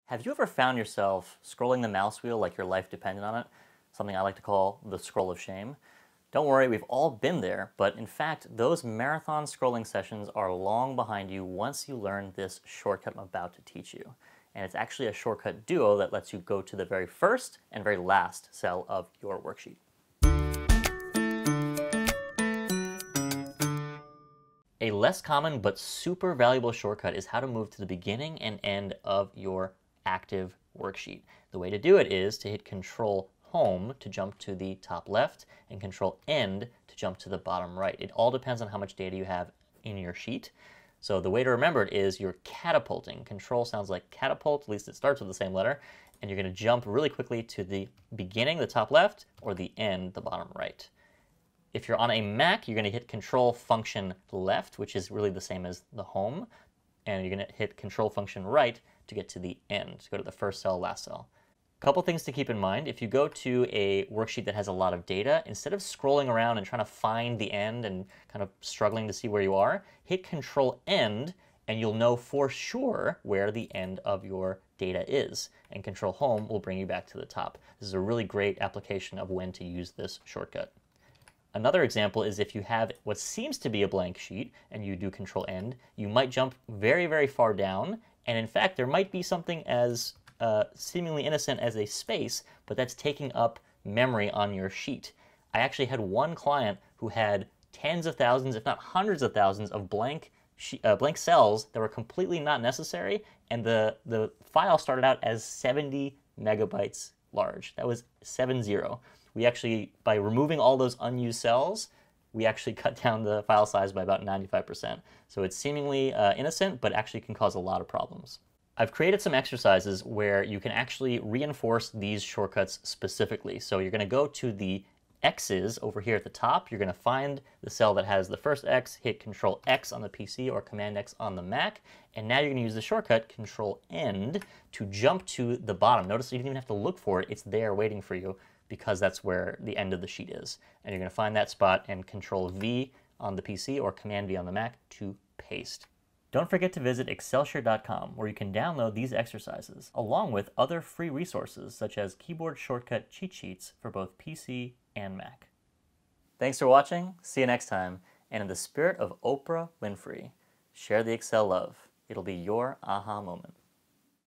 Have you ever found yourself scrolling the mouse wheel like your life depended on it? Something I like to call the scroll of shame. Don't worry, we've all been there, but in fact, those marathon scrolling sessions are long behind you once you learn this shortcut I'm about to teach you. And it's actually a shortcut duo that lets you go to the very first and very last cell of your worksheet. A less common but super valuable shortcut is how to move to the beginning and end of your active worksheet. The way to do it is to hit Control Home to jump to the top left and Control End to jump to the bottom right. It all depends on how much data you have in your sheet. So the way to remember it is you're catapulting. Control sounds like catapult, at least it starts with the same letter, and you're going to jump really quickly to the beginning, the top left, or the end, the bottom right. If you're on a Mac, you're going to hit Control Function Left, which is really the same as the Home, and you're going to hit Control Function Right to get to the end, to go to the first cell, last cell. Couple things to keep in mind. If you go to a worksheet that has a lot of data, instead of scrolling around and trying to find the end and kind of struggling to see where you are, hit Control End and you'll know for sure where the end of your data is. And Control Home will bring you back to the top. This is a really great application of when to use this shortcut. Another example is if you have what seems to be a blank sheet and you do Control End, you might jump very, very far down, and in fact there might be something as seemingly innocent as a space, but that's taking up memory on your sheet. I actually had one client who had tens of thousands, if not hundreds of thousands, of blank cells that were completely not necessary, and the file started out as 70 megabytes large. That was 70. We actually, by removing all those unused cells, we actually cut down the file size by about 95%. So it's seemingly innocent, but actually can cause a lot of problems. I've created some exercises where you can actually reinforce these shortcuts specifically. So you're going to go to the X's over here at the top. You're going to find the cell that has the first X, hit Control X on the PC or Command X on the Mac, and now you're going to use the shortcut Control End to jump to the bottom. Notice you don't even have to look for it. It's there waiting for you because that's where the end of the sheet is. And you're going to find that spot and Control V on the PC or Command V on the Mac to paste. Don't forget to visit excelsior.com where you can download these exercises, along with other free resources such as keyboard shortcut cheat sheets for both PC and Mac. Thanks for watching, see you next time, and in the spirit of Oprah Winfrey, share the Excel love. It'll be your aha moment.